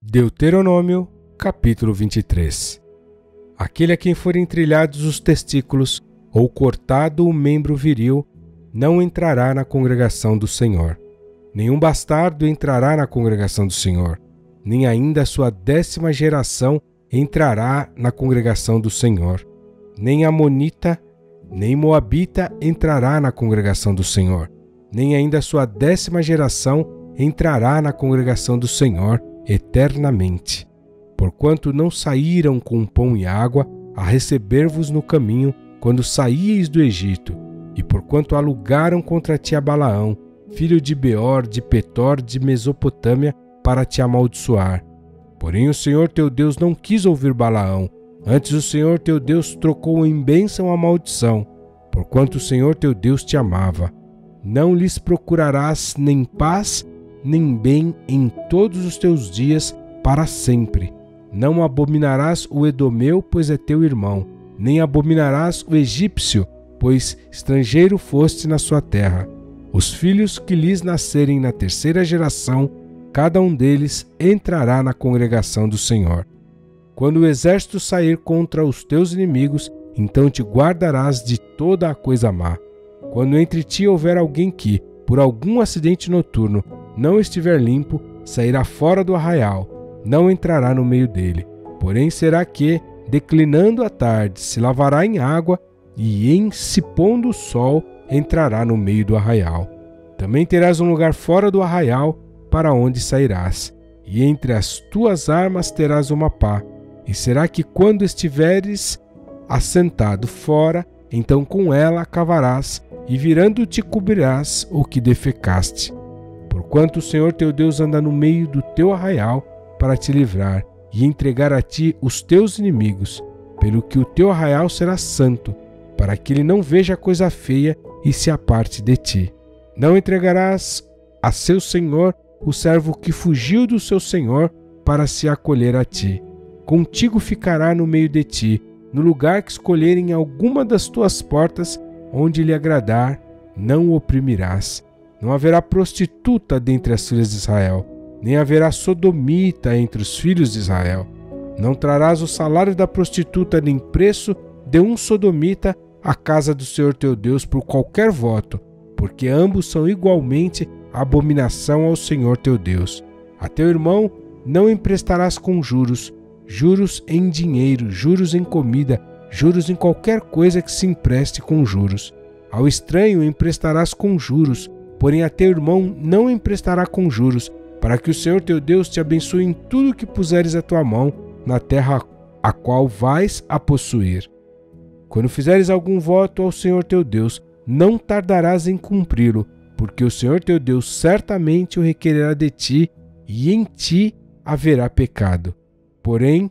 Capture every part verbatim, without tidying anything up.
Deuteronômio, capítulo vinte e três. Aquele a quem forem trilhados os testículos ou cortado o membro viril não entrará na congregação do Senhor. Nenhum bastardo entrará na congregação do Senhor, nem ainda a sua décima geração entrará na congregação do Senhor. Nem amonita, nem moabita entrará na congregação do Senhor, nem ainda a sua décima geração entrará na congregação do Senhor eternamente. Porquanto não saíram com pão e água a receber-vos no caminho quando saíeis do Egito, e porquanto alugaram contra ti a Balaão, filho de Beor, de Petor, de Mesopotâmia, para te amaldiçoar. Porém o Senhor teu Deus não quis ouvir Balaão, antes o Senhor teu Deus trocou em bênção a maldição, porquanto o Senhor teu Deus te amava. Não lhes procurarás nem paz, nem bem em todos os teus dias para sempre. Não abominarás o edomeu, pois é teu irmão, nem abominarás o egípcio, pois estrangeiro foste na sua terra. Os filhos que lhes nascerem na terceira geração, cada um deles entrará na congregação do Senhor. Quando o exército sair contra os teus inimigos, então te guardarás de toda a coisa má. Quando entre ti houver alguém que, por algum acidente noturno, não estiver limpo, sairá fora do arraial, não entrará no meio dele. Porém será que, declinando a tarde, se lavará em água, e em se pondo o sol, entrará no meio do arraial. Também terás um lugar fora do arraial, para onde sairás, e entre as tuas armas terás uma pá. E será que quando estiveres assentado fora, então com ela cavarás, e virando te cobrirás o que defecaste. Porquanto o Senhor teu Deus anda no meio do teu arraial para te livrar e entregar a ti os teus inimigos, pelo que o teu arraial será santo, para que ele não veja coisa feia e se aparte de ti. Não entregarás a seu senhor o servo que fugiu do seu senhor para se acolher a ti. Contigo ficará no meio de ti, no lugar que escolherem alguma das tuas portas, onde lhe agradar, não o oprimirás. Não haverá prostituta dentre as filhas de Israel, nem haverá sodomita entre os filhos de Israel. Não trarás o salário da prostituta, nem preço de um sodomita à casa do Senhor teu Deus por qualquer voto, porque ambos são igualmente abominação ao Senhor teu Deus. A teu irmão não emprestarás com juros, juros em dinheiro, juros em comida, juros em qualquer coisa que se empreste com juros. Ao estranho emprestarás com juros, porém a teu irmão não emprestará com juros, para que o Senhor teu Deus te abençoe em tudo que puseres a tua mão na terra a qual vais a possuir. Quando fizeres algum voto ao Senhor teu Deus, não tardarás em cumpri-lo, porque o Senhor teu Deus certamente o requererá de ti, e em ti haverá pecado. Porém,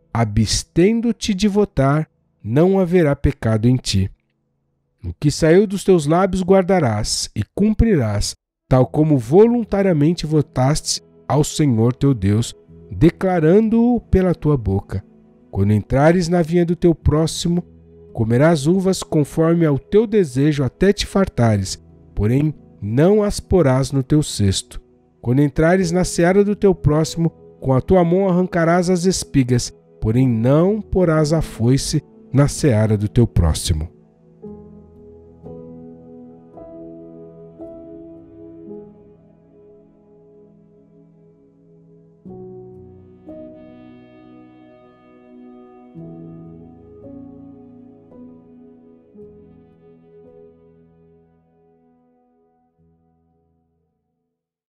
abstendo-te de votar, não haverá pecado em ti. O que saiu dos teus lábios guardarás e cumprirás, tal como voluntariamente votaste ao Senhor teu Deus, declarando-o pela tua boca. Quando entrares na vinha do teu próximo, comerás uvas conforme ao teu desejo até te fartares, porém não as porás no teu cesto. Quando entrares na seara do teu próximo, com a tua mão arrancarás as espigas, porém não porás a foice na seara do teu próximo.